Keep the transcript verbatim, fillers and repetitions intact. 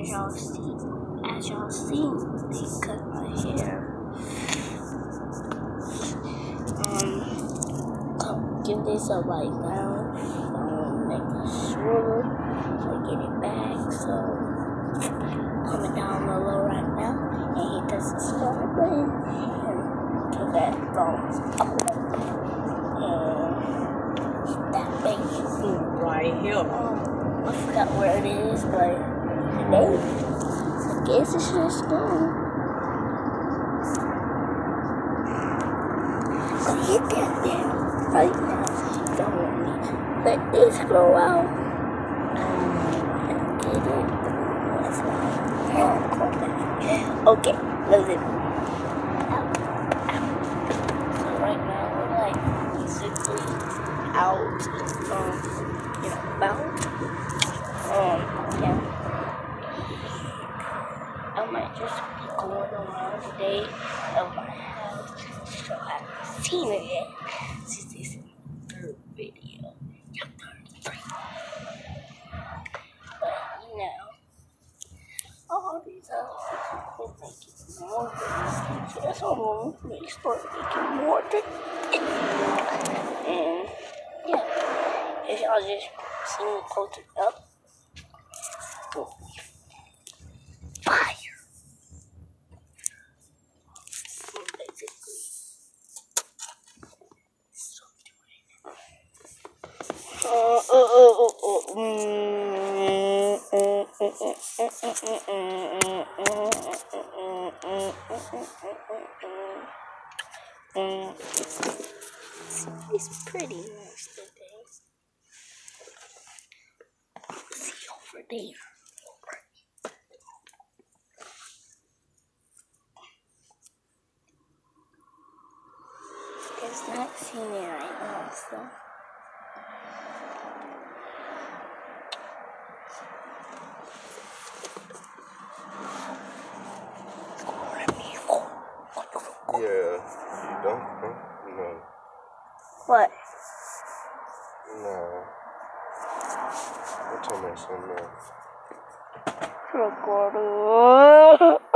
as y'all see, as y'all see, they cut my hair. Um, come give this a right now. Um, make sure I get it back. So, comment down below right now and hit the subscribe button and give that thumbs up. And that baby food right here. Um, I forgot where it is, but today, I guess it's just gone. So hit that there right now. Don't want me. Let this grow out. And get it. That's why I call that. Okay, let's do it. So right now we're like basically out, um, you know, about. Um, yeah. I might just be going around today of my house just so I haven't seen it yet. Since this is the third video. Yeah, third, three. But, you know, all these other people will make it more videos. So that's why I'm going to start making more videos. And, yeah, if y'all just see me closer up, oh, fire. It's pretty nice today. See over there. It's not seeing it right now, so. Yeah, you don't, huh? No. What? No. I'm talking about something else. Recorder.